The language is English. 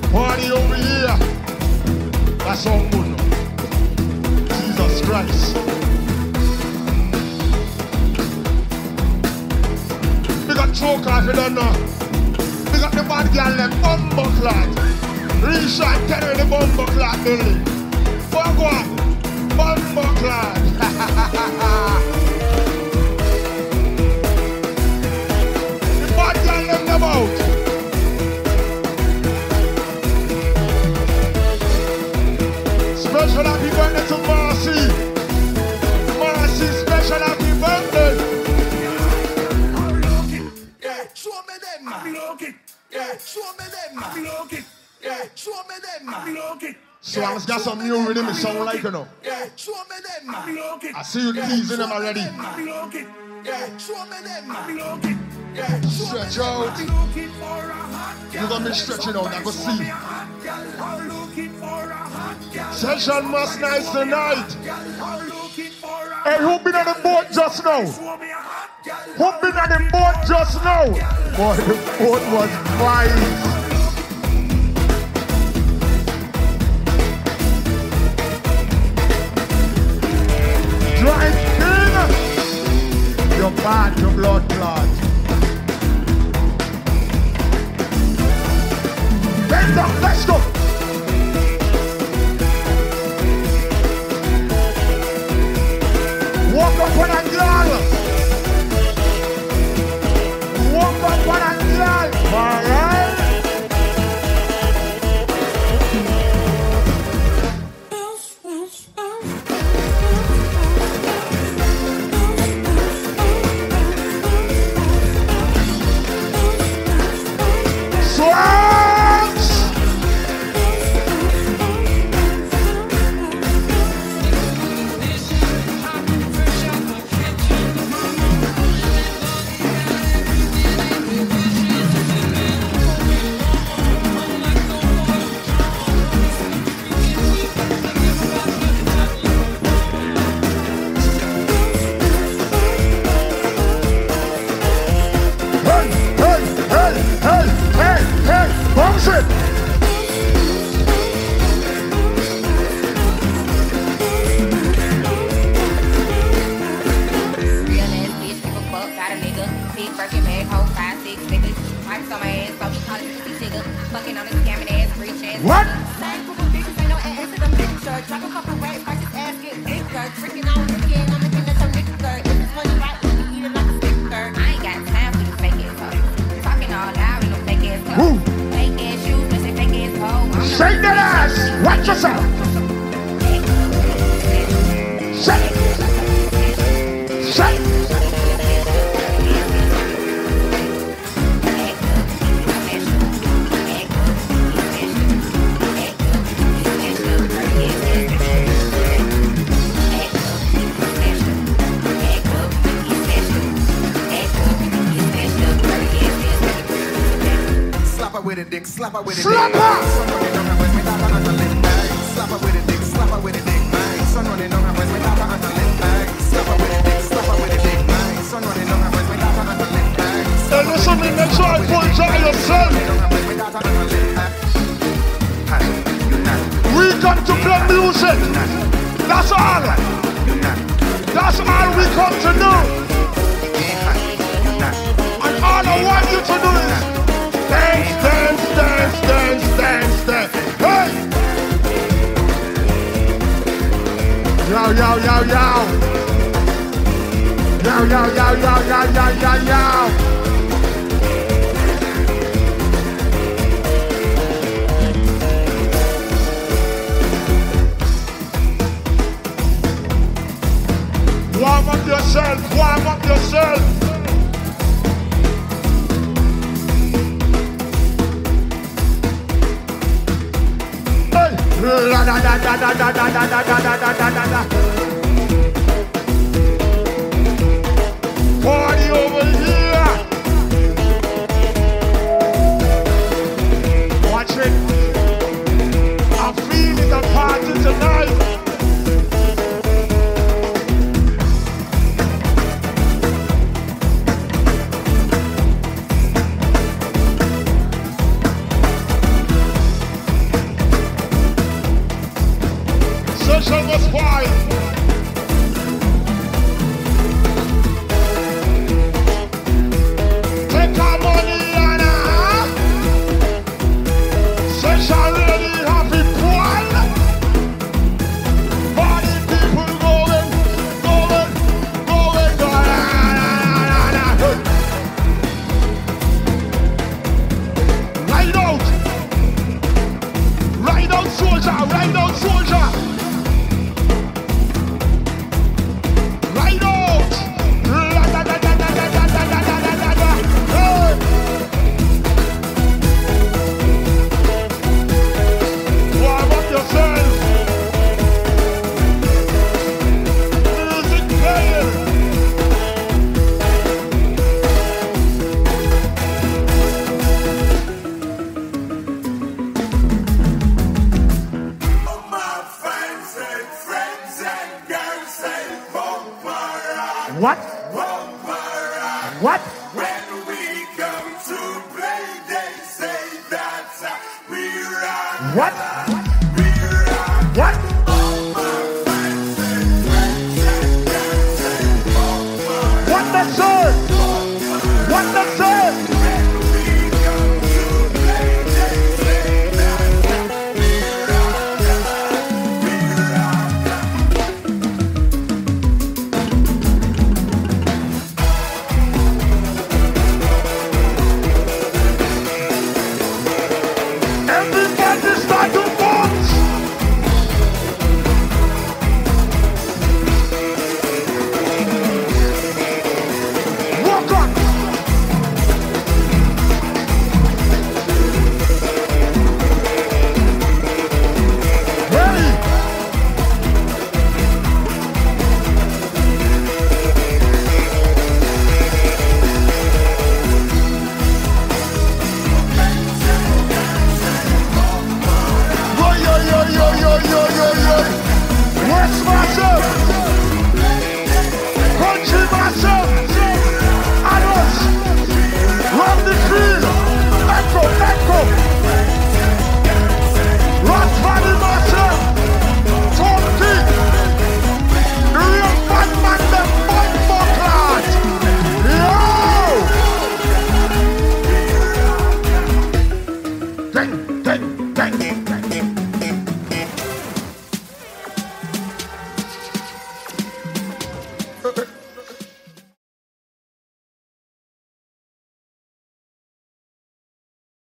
Party over here. That's all good. Jesus Christ. We got choke off, you don't know. We got the bad girl left bumbo clot. Reshot Terry the bumbo clot building. Fuck one. Bumbo clot. The bad girl left them out. Special happy birthday to Marcy. Marcy, special happy birthday. Yeah, show me them. Yeah, show me them. Yeah, show me them. Swanks got some new rhythm, it sound like you know. Yeah, show me them. I see you teasing them already. Yeah, show me them. Yeah, stretch out. You're gonna be stretching out, I go see. Session must nice tonight. Hey, who been on the boat just now? Who been on the boat just now? Boy, the boat was fine. Drive in. You're bad, your blood clot. Bend up, let's go. Walk up on a girl. Walk up on a girl. Alright. Swanks! Bounce it! Real ass bitch, give a fuck, got a nigga. Big Birkin bag, hold 5, 6 niggas. Wipes on my ass, so she call it 50 nigga. Fucking on this scamming ass, rich ass. What? Same group of bitches, ain't no ass to the picture. Drop a couple racks, first his ass get bigger. Tricking on Ricky and I'm looking at some nigga. If this money right, we can eat it like a sticker. I ain't got time for you fake ass hoes. Talking all loud with no fake ass clothes. Fake ass shoes, but say fake ass hoes. Shake that ass! Watch yourself! Shake! Shake! Slap her with a dick, slap her with a dick. Slap her! Slap her with a dick, slap her with a dick. Son running on her waist, me tapa on her lip bag. Slap her with a dick, slap her with a dick. Son running on her waist, me tapa on her lip bag. Hey, listen me, make sure I put try yourself. We come to play music. That's all. That's all we come to do. And all I want you to do is dance, dance, dance, dance, dance, dance. Hey! Yo, yo, yo, yo. Yo, yo, yo, yo, yo, yo, yo, yo. Warm up yourself, warm up yourself. Hey! La da da da da da da da da da da da da da. Party over here. Watch it. I'm feeling the party tonight. just fine. Take our money and special really happy boy. Party people going. Ride out soldier, ride out soldier. Ride out. Warm up yourself. Music playing. What? What? When we come to play, they say that we rock. What? We rock. What? All my friends and girls say Pumpa. What the sir?